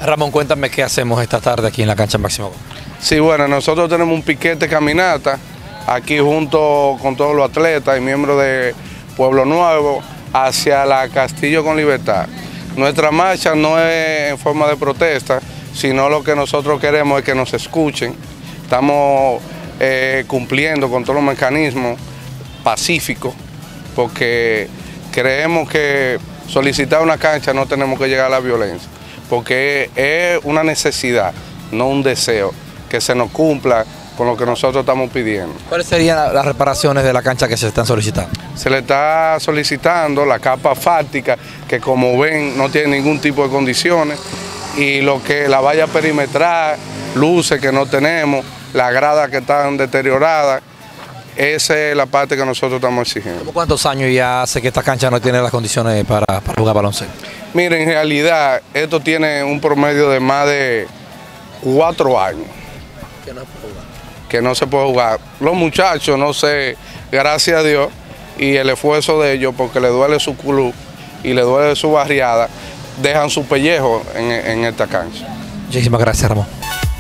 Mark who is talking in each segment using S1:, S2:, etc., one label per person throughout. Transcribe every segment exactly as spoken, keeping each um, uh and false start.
S1: Ramón, cuéntame qué hacemos esta tarde aquí en la cancha Máximo Gómez.
S2: Sí, bueno, nosotros tenemos un piquete caminata aquí junto con todos los atletas y miembros de Pueblo Nuevo hacia la Castillo con Libertad. Nuestra marcha no es en forma de protesta, sino lo que nosotros queremos es que nos escuchen. Estamos eh, cumpliendo con todos los mecanismos pacíficos, porque creemos que solicitar una cancha no tenemos que llegar a la violencia, porque es una necesidad, no un deseo, que se nos cumpla con lo que nosotros estamos pidiendo.
S1: ¿Cuáles serían las reparaciones de la cancha que se están solicitando?
S2: Se le está solicitando la capa asfáltica, que como ven no tiene ningún tipo de condiciones, y lo que la valla perimetral, luces que no tenemos, las gradas que están deterioradas. Esa es la parte que nosotros estamos exigiendo.
S1: ¿Cómo cuántos años ya hace que esta cancha no tiene las condiciones para, para jugar baloncesto?
S2: Miren, en realidad esto tiene un promedio de más de cuatro años.
S1: Que no se puede jugar.
S2: Que no se puede jugar. Los muchachos, no sé, gracias a Dios y el esfuerzo de ellos, porque le duele su club y le duele su barriada, dejan su pellejo en, en esta cancha.
S1: Muchísimas gracias, Ramón.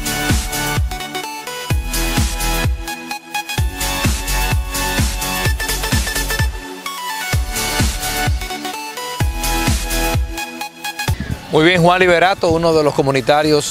S1: Muy bien, Juan Liberato, uno de los comunitarios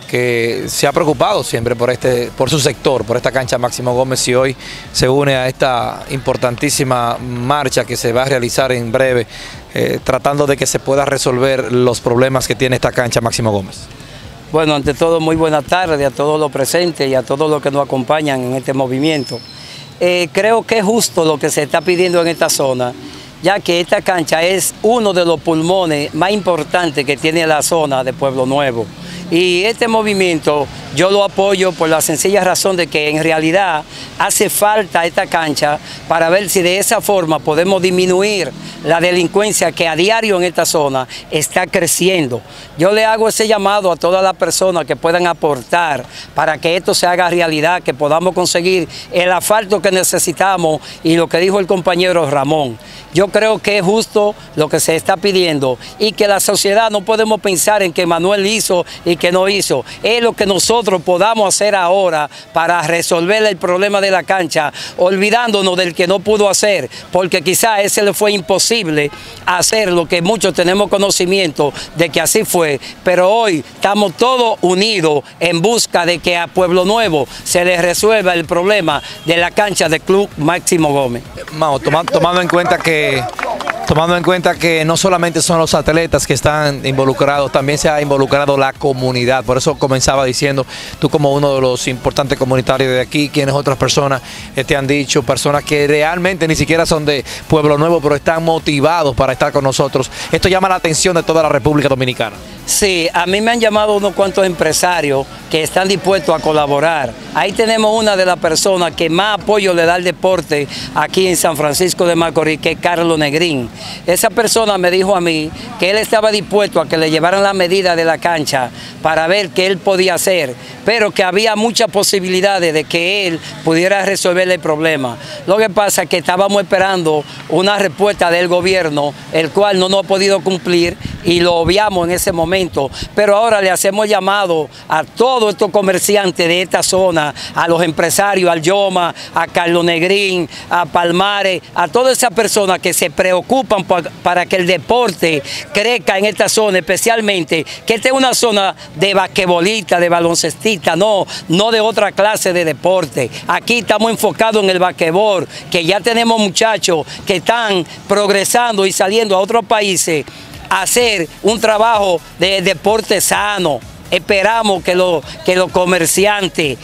S1: que se ha preocupado siempre por, este, por su sector, por esta cancha Máximo Gómez, y hoy se une a esta importantísima marcha que se va a realizar en breve, eh, tratando de que se pueda resolver los problemas que tiene esta cancha Máximo Gómez.
S3: Bueno, ante todo, muy buenas tardes a todos los presentes y a todos los que nos acompañan en este movimiento. Eh, creo que es justo lo que se está pidiendo en esta zona, ya que esta cancha es uno de los pulmones más importantes que tiene la zona de Pueblo Nuevo. Y este movimiento yo lo apoyo por la sencilla razón de que en realidad hace falta esta cancha para ver si de esa forma podemos disminuir la delincuencia que a diario en esta zona está creciendo. Yo le hago ese llamado a todas las personas que puedan aportar para que esto se haga realidad, que podamos conseguir el asfalto que necesitamos y lo que dijo el compañero Ramón. Yo creo que es justo lo que se está pidiendo y que la sociedad no podemos pensar en que Manuel hizo y que no hizo. Es lo que nosotros podamos hacer ahora para resolver el problema de la cancha, olvidándonos del que no pudo hacer, porque quizás ese le fue imposible hacer, lo que muchos tenemos conocimiento de que así fue, pero hoy estamos todos unidos en busca de que a Pueblo Nuevo se le resuelva el problema de la cancha del Club Máximo Gómez.
S1: Mao, toma, tomando en cuenta que Tomando en cuenta que no solamente son los atletas que están involucrados, también se ha involucrado la comunidad. Por eso comenzaba diciendo, tú como uno de los importantes comunitarios de aquí, quienes otras personas te han dicho, personas que realmente ni siquiera son de Pueblo Nuevo, pero están motivados para estar con nosotros. Esto llama la atención de toda la República Dominicana.
S3: Sí, a mí me han llamado unos cuantos empresarios que están dispuestos a colaborar. Ahí tenemos una de las personas que más apoyo le da al deporte aquí en San Francisco de Macorís, que es Carlos Negrín. Esa persona me dijo a mí que él estaba dispuesto a que le llevaran la medida de la cancha para ver qué él podía hacer, pero que había muchas posibilidades de que él pudiera resolver el problema. Lo que pasa es que estábamos esperando una respuesta del gobierno, el cual no nos ha podido cumplir y lo obviamos en ese momento, pero ahora le hacemos llamado a todos estos comerciantes de esta zona, a los empresarios, al Yoma, a Carlos Negrín, a Palmares, a todas esas personas que se preocupan para que el deporte crezca en esta zona, especialmente que esta es una zona de basquetbolista, de baloncestista, no, no de otra clase de deporte. Aquí estamos enfocados en el basquetbol, que ya tenemos muchachos que están progresando y saliendo a otros países a hacer un trabajo de deporte sano. Esperamos que, lo, que los comerciantes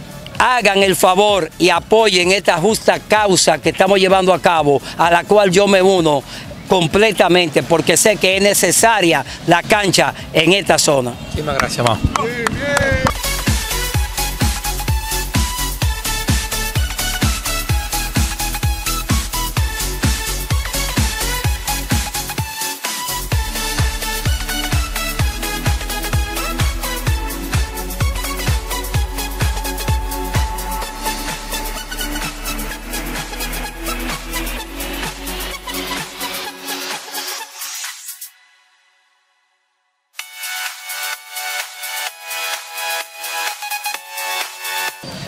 S3: hagan el favor y apoyen esta justa causa que estamos llevando a cabo, a la cual yo me uno completamente, porque sé que es necesaria la cancha en esta zona.
S1: Muchísimas gracias, Mao.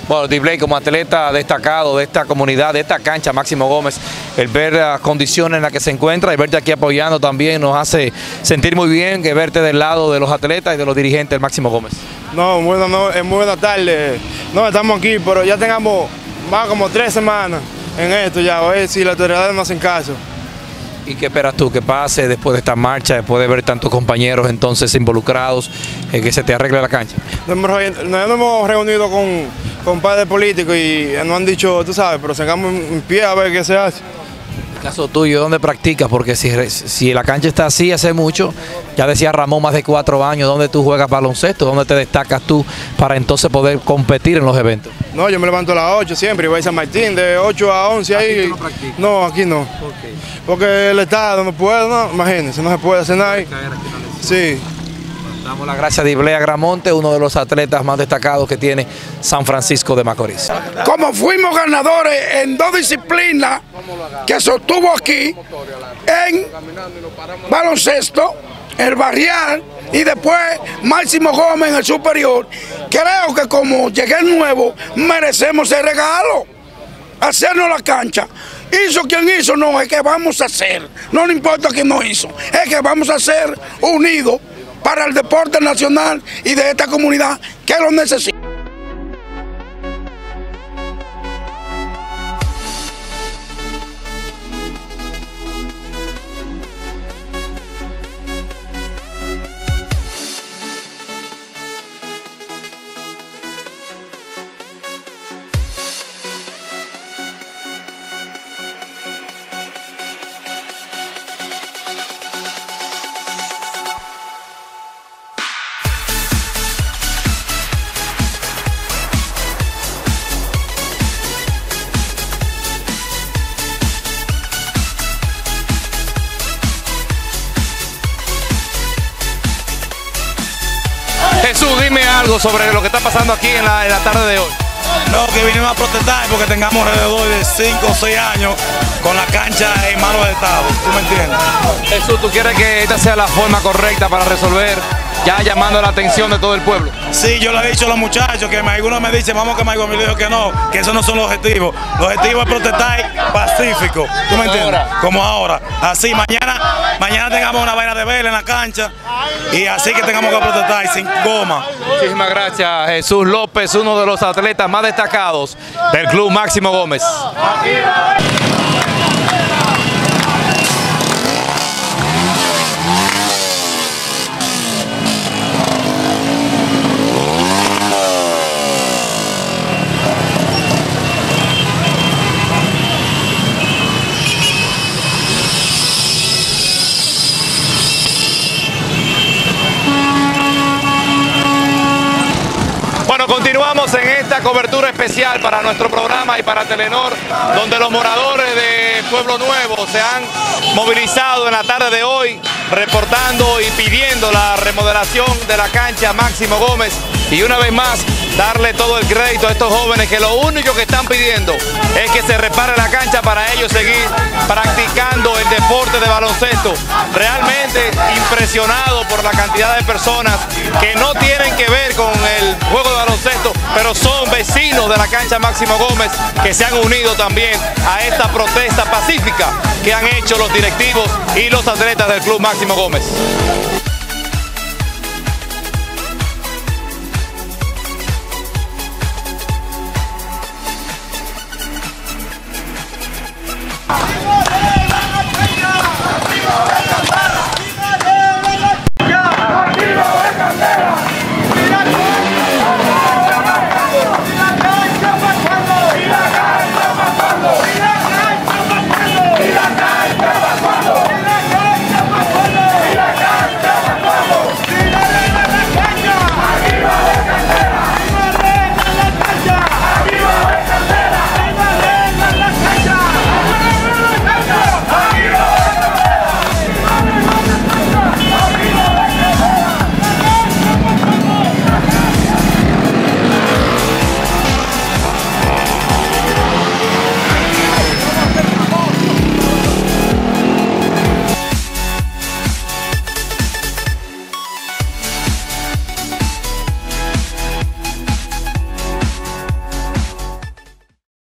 S1: Bueno, Dibley, como atleta destacado de esta comunidad, de esta cancha, Máximo Gómez, el ver las condiciones en las que se encuentra y verte aquí apoyando también nos hace sentir muy bien, que verte del lado de los atletas y de los dirigentes del Máximo Gómez.
S4: No, bueno, no, es muy buena tarde. No, estamos aquí, pero ya tengamos más como tres semanas en esto ya, a ver si las autoridades nos hacen caso.
S1: ¿Y qué esperas tú que pase después de esta marcha, después de ver tantos compañeros entonces involucrados, eh, que se te arregle la cancha?
S4: Nos hemos, nos hemos reunido con, con padres políticos y nos han dicho, tú sabes, pero sacamos un pie a ver qué se hace.
S1: En el caso tuyo, ¿dónde practicas? Porque si, si la cancha está así hace mucho, ya decía Ramón, más de cuatro años, ¿dónde tú juegas baloncesto? ¿Dónde te destacas tú para entonces poder competir en los eventos?
S4: No, yo me levanto a las ocho siempre y voy a San Martín, de ocho a once ahí.
S1: ¿Aquí tú no practicas?
S4: No, aquí no.
S1: Okay.
S4: Porque el Estado no puede, no, imagínense, no se puede hacer nada. Sí.
S1: Damos las gracias a Dibley Agramonte, uno de los atletas más destacados que tiene San Francisco de Macorís.
S5: Como fuimos ganadores en dos disciplinas que se obtuvo aquí, en baloncesto, el barrial y después Máximo Gómez en el superior, creo que como llegué nuevo, merecemos el regalo, hacernos la cancha. Hizo quien hizo, no, es que vamos a hacer, no le importa quién no hizo, es que vamos a ser unidos para el deporte nacional y de esta comunidad que lo necesita.
S1: Jesús, dime algo sobre lo que está pasando aquí en la, en la tarde de hoy.
S6: No, que vinimos a protestar porque tengamos alrededor de cinco o seis años con la cancha en malos estados, ¿tú me entiendes?
S1: Jesús, ¿tú quieres que esta sea la forma correcta para resolver, ya llamando la atención de todo el pueblo?
S6: Sí, yo le he dicho a los muchachos que algunos me dicen, vamos a quemar Gómez, y le digo que no, que esos no son los objetivos. Los objetivos es protestar pacífico, ¿tú me entiendes? Como ahora. Así, mañana, mañana tengamos una vaina de vela en la cancha y así que tengamos que protestar sin goma.
S1: Muchísimas gracias, Jesús López, uno de los atletas más destacados del Club Máximo Gómez. Continuamos en esta cobertura especial para nuestro programa y para Telenor, donde los moradores de Pueblo Nuevo se han movilizado en la tarde de hoy, reportando y pidiendo la remodelación de la cancha Máximo Gómez y una vez más darle todo el crédito a estos jóvenes que lo único que están pidiendo es que se repare la cancha para ellos seguir practicando el deporte de baloncesto. Realmente impresionado por la cantidad de personas que no tienen que ver con el juego de baloncesto, pero son vecinos de la cancha Máximo Gómez que se han unido también a esta protesta pacífica que han hecho los directivos y los atletas del Club Máximo Gómez.